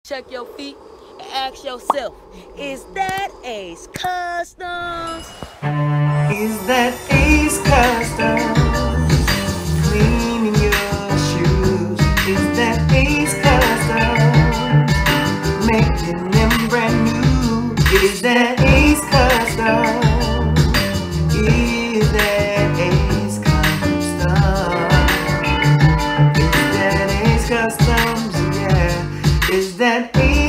Check your feet and ask yourself, is that Ace Customs? Is that Ace Customs cleaning your shoes? Is that Ace Customs making them brand new? Is that Ace Customs? Is that Ace Customs? Is that Ace Customs? Yeah. Is that Ace